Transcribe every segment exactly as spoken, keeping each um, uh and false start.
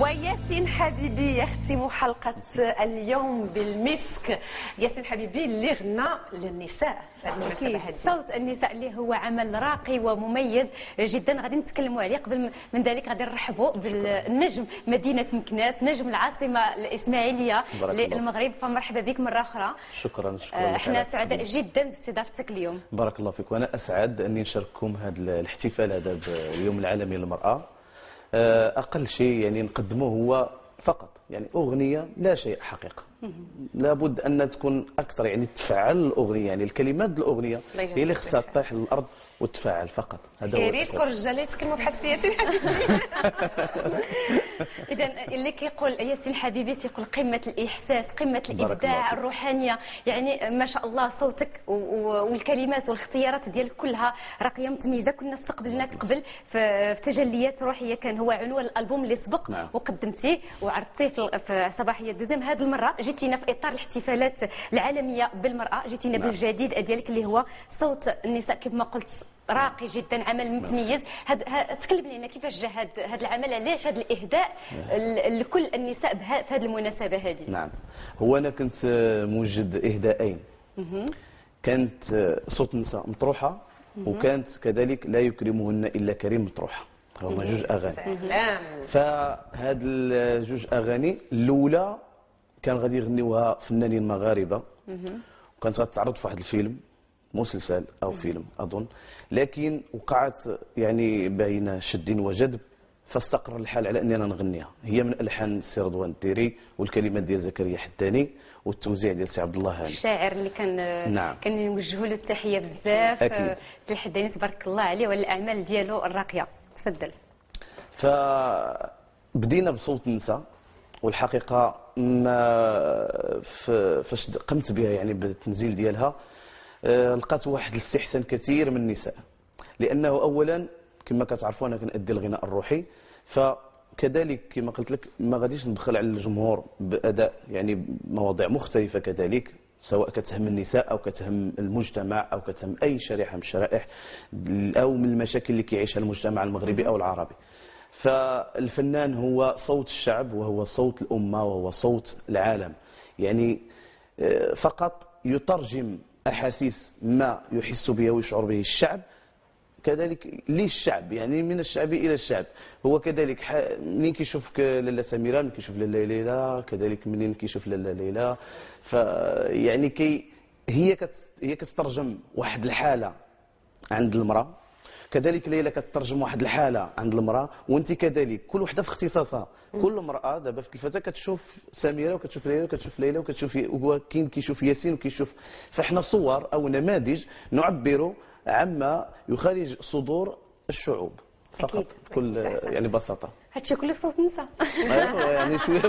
وياسين حبيبي يختم حلقة اليوم بالمسك. ياسين حبيبي اللي غنى للنساء أكيد صوت النساء اللي هو عمل راقي ومميز جدا غادي نتكلموا عليه. قبل من ذلك غادي نرحبوا بالنجم مدينة مكناس، نجم العاصمة الإسماعيلية للمغرب، فمرحبا بك مرة أخرى. شكرا شكرا. احنا سعداء جدا باستضافتك اليوم. بارك الله فيك، وأنا أسعد أني نشارككم هذا الاحتفال هذا باليوم العالمي للمرأة. أقل شيء يعني نقدمه هو فقط يعني أغنية لا شيء حقيقة. لابد أن تكون أكثر يعني تفعل الأغنية، يعني الكلمات الأغنية هي اللي خصها تطيح للأرض وتفعل فقط. هذا هو الأساس. كل رجال يتكلموا بحال ياسين حبيبي. إذا اللي كيقول ياسين حبيبي تيقول قمة الإحساس، قمة الإبداع، الروحانية، يعني ما شاء الله صوتك والكلمات والاختيارات ديالك كلها راقية متميزة. كنا استقبلناك قبل في تجليات روحية، كان هو عنوان الألبوم اللي سبق. نعم. وقدمتيه وعرضتيه في صباحية دوزيام. هذه المرة جيتينا في إطار الاحتفالات العالمية بالمرأة، جيتينا. نعم. بالجديد ديالك اللي هو صوت النساء كما قلت راقي جدا، عمل متميز. هاد تكلمني لنا كيفاش جا هذا هذا العمل، علاش هذا الاهداء لكل النساء في هذه المناسبه هذه؟ نعم، هو انا كنت موجد اهداءين. كانت صوت النساء مطروحه، وكانت كذلك لا يكرمهن الا كريم مطروحه. هما جوج اغاني. فهاد الجوج اغاني الاولى كان غادي يغنيوها فنانين مغاربه، وكانت غتعرض في واحد الفيلم مسلسل او فيلم اظن، لكن وقعت يعني بين شد وجذب، فاستقر الحال على اني انا نغنيها. هي من الحان السي رضوان الديري والكلمات ديال زكريا حداني والتوزيع ديال سي عبد الله هاني، الشاعر اللي كان. نعم. كان نوجهوا له التحيه بزاف. اكيد. سي الحداني تبارك الله عليه والاعمال ديالو الراقيه. تفضل. فبدينا بصوت النساء، والحقيقه ما فاش قمت بها يعني بالتنزيل ديالها لقات واحد الاستحسان كثير من النساء، لانه اولا كما كتعرفوا انا كنأدي الغناء الروحي، فكذلك كما قلت لك ما غاديش نبخل على الجمهور باداء يعني مواضيع مختلفه كذلك، سواء كتهم النساء او كتهم المجتمع او كتهم اي شريحه من الشرائح او من المشاكل اللي كيعيشها المجتمع المغربي او العربي. فالفنان هو صوت الشعب، وهو صوت الامه، وهو صوت العالم، يعني فقط يترجم احاسيس ما يحس بها ويشعر به الشعب، كذلك للشعب، يعني من الشعب الى الشعب. هو كذلك منين كيشوفك لاله سميره، منين كيشوف لاله ليلى، كذلك منين كيشوف لاله ليلى، فيعني كي هي كت هي كتترجم واحد الحاله عند المراه، كذلك ليلى كتترجم واحد الحاله عند المراه، وانت كذلك كل وحده في اختصاصها. كل امراه دابا في التلفزه كتشوف سميره وكتشوف ليلى وكتشوف ليلى وكتشوف، وكاين كيشوف ياسين وكيشوف. فاحنا صور او نماذج نعبر عما يخرج صدور الشعوب فقط. بكل يعني بساطه. هادشي كله صوت نساء. ايوا يعني شويه.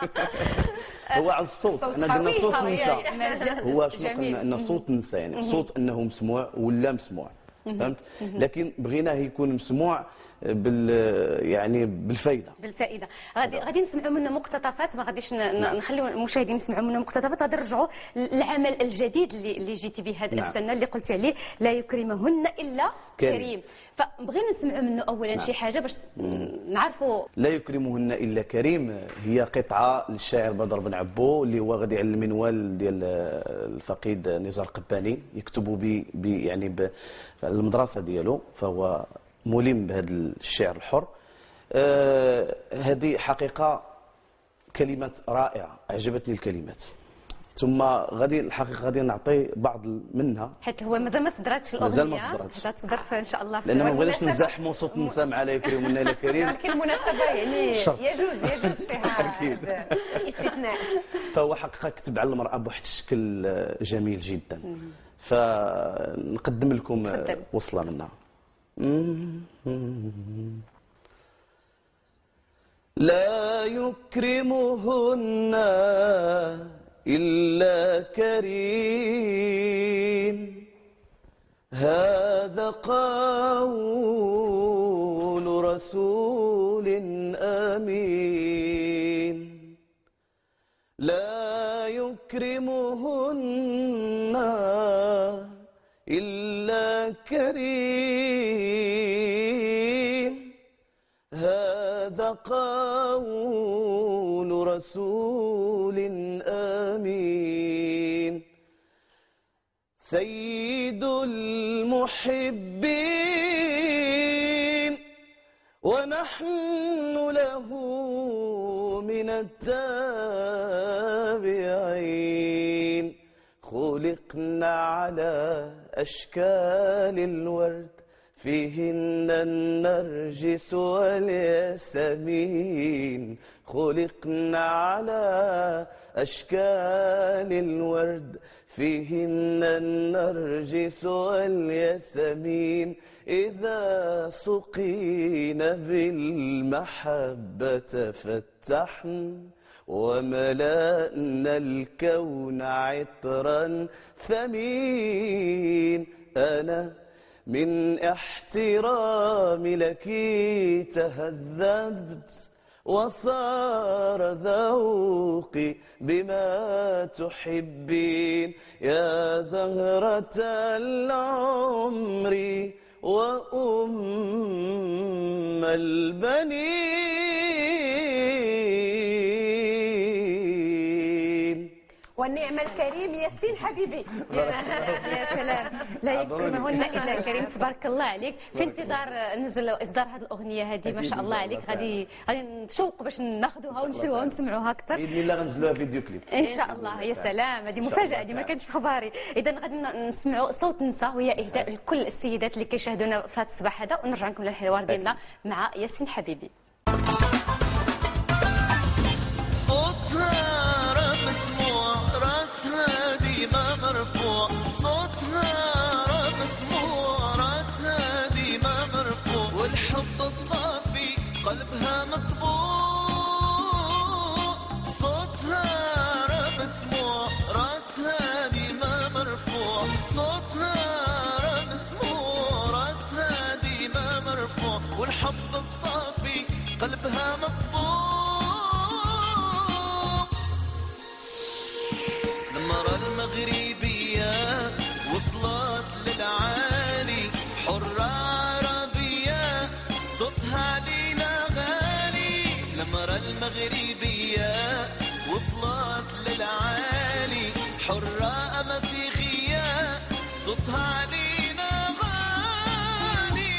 هو على الصوت، احنا قلنا صوت النساء. هو شنو قلنا؟ ان صوت النساء يعني صوت انه مسموع ولا مسموع، فهمت؟ لكن بغيناه يكون مسموع بال يعني بالفائده. بالفائده. غادي غادي نسمعوا منه مقتطفات، ما غاديش نخليو المشاهدين يسمعوا منه مقتطفات. غادي نرجعوا للعمل الجديد اللي اللي جيتي به هذه. نعم. السنه اللي قلتي عليه لا يكرمهن الا كريم, كريم. فبغينا نسمعوا منه اولا. نعم. شي حاجه باش نعرفوا. لا يكرمهن الا كريم هي قطعه للشاعر بدر بن عبو، اللي هو غادي على المنوال ديال الفقيد نزار قباني، يكتبوا ب يعني بالمدرسه ديالو، فهو ملم بهذا الشعر الحر. آه هذه حقيقه كلمات رائعه، اعجبتني الكلمات. ثم غادي الحقيقه غادي نعطي بعض منها، حيت هو مازال ما صدراتش الاغنيه. مازال ما صدراتش. غتصدر ان شاء الله. لان ما بغيناش نزاحموا صوت النساء مع لا يكرمهن الا كريم. لكن المناسبه يعني يجوز يجوز فيها الاستثناء. فهو حقيقه كتب على المراه بواحد الشكل جميل جدا. فنقدم لكم وصله منها. لا يكرمهن إلا كريم، هذا قول رسول أمين. لا يكرمهن إلا كريم، هذا قول رسول آمين سيد المحبين ونحن له من التابعين خلقنا على أشكال الورد فيهن النرجس والياسمين خلقنا على أشكال الورد فيهن النرجس والياسمين إذا سقينا بالمحبة فتحن وملأنا الكون عطرا ثمين أنا من احترامي لك تهذبت وصار ذوقي بما تحبين يا زهرة العمر وأم البنين. والنعم الكريم ياسين حبيبي. يا سلام، لا يكرمهن الا كريم، تبارك الله عليك. في انتظار نزل اصدار هذه الاغنيه هذه، ما شاء الله عليك. غادي غادي نشوق باش ناخذوها ونشروها ونسمعوها اكثر باذن الله. غنزلوها فيديو كليب ان شاء الله. يا سلام، هذه مفاجاه، هذه ما كانتش في خباري. اذا غادي نسمعوا صوت نساء، وهي اهداء لكل السيدات اللي كيشاهدونا في هذا الصباح هذا، ونرجع لكم للحوار ديالنا مع ياسين حبيبي. مرفوع صوتها مسموع راسها ديما مرفوع والحب الصافي قلبها مطبوع صوتها مسموع راسها ديما مرفوع صوتها مسموع راسها ديما مرفوع والحب الصافي قلبها مطبوع المرأة المغربية وصلت للعالي حرة عربية صوتها علينا غالي المرأة المغربية وصلت للعالي حرة مسيحية صوتها علينا غالي.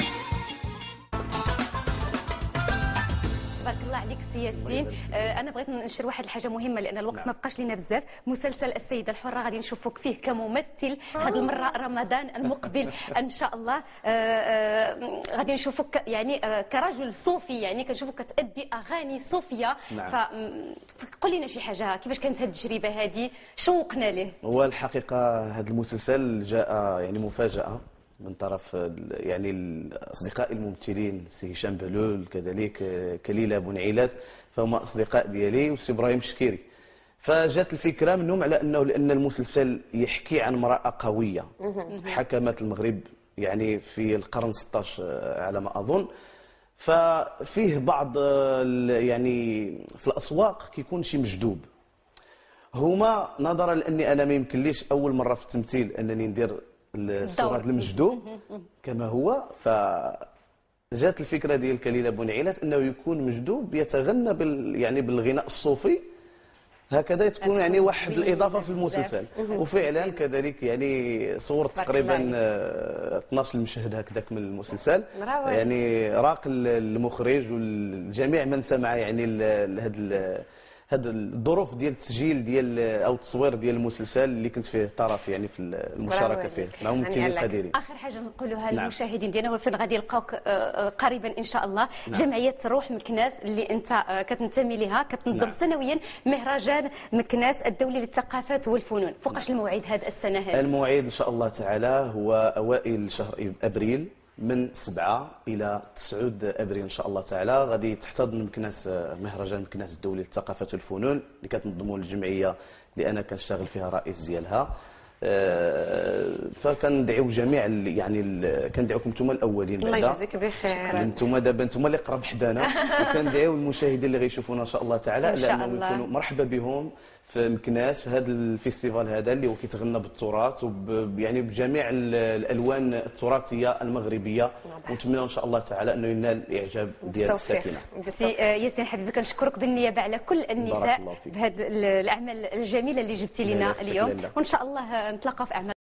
تبارك الله عليك سي ياسين. آه انا بغيت ننشر واحد الحاجه مهمه لان الوقت نعم. ما بقاش لينا بزاف. مسلسل السيده الحره غادي نشوفوك فيه كممثل هذه المره رمضان المقبل ان شاء الله. آه آه غادي نشوفوك يعني آه كرجل صوفي، يعني كنشوفوك كتأدي اغاني صوفيه نعم. فقول لنا شي حاجه، كيفاش كانت هذه التجربه هذه؟ شوقنا ليه. هو الحقيقه هذا المسلسل جاء يعني مفاجاه من طرف يعني الاصدقاء الممثلين، السي هشام بهلول كذلك كليله بنعيلات، فهم اصدقاء ديالي، والسي ابراهيم الشكيري. فجات الفكره منهم على انه لان المسلسل يحكي عن امراه قويه حكمت المغرب يعني في القرن ستة عشر على ما اظن، ففيه بعض يعني في الاسواق كيكون شي مجدوب. هما نظرا لاني انا ما يمكنليش اول مره في التمثيل انني ندير الصورة المجدوب كما هو، فجات الفكرة ديال كليلة بنعيلات انه يكون مجدوب يتغنى بال يعني بالغناء الصوفي، هكذا تكون يعني واحد الاضافه في المسلسل. وفعلا كذلك يعني صورت تقريبا اثناش مشهد هكذاك من المسلسل، يعني راق المخرج والجميع من سمع يعني هذا هذا الظروف ديال التسجيل ديال او التصوير ديال المسلسل اللي كنت فيه طرف يعني في المشاركه فيه مع ممثلين قديرين. اخر حاجه نقولوها للمشاهدين ديالنا وفين غادي يلقاوك قريبا ان شاء الله. نعم. جمعيه روح مكناس اللي انت كتنتمي لها كتنظم نعم. سنويا مهرجان مكناس الدولي للثقافات والفنون. فوقاش نعم. الموعد هذا السنه هذه؟ الموعد ان شاء الله تعالى هو اوائل شهر ابريل من سبعة إلى تسعة أبريل إن شاء الله تعالى. غادي تحتضن مكناس مهرجان مكناس الدولي للثقافة والفنون اللي كتنظمه الجمعية اللي أنا كنشتغل فيها رئيس ديالها. فكندعيو جميع ال- يعني ال- كندعيوكم انتم الاولين الله بعدا. يجازيك بخير. انتم دابا انتم اللي قرب حدانا، وكندعيو المشاهدين اللي غيشوفونا ان شاء الله تعالى إن شاء لانهم الله. يكونوا مرحبا بهم في مكناس في هذا الفيستيفال هذا اللي هو كيتغنى بالتراث وب يعني بجميع ال- الالوان التراثيه المغربيه، ونتمنى ان شاء الله تعالى انه ينال الاعجاب ديال بالتوفيق. الساكنه. سي آه، ياسين حبيبي كنشكرك بالنيابه على كل النساء الله فيك. بهذه الاعمال الجميله اللي جبتي لا لنا يفتك اليوم، لله. وان شاء الله نتلاقاو في اعمال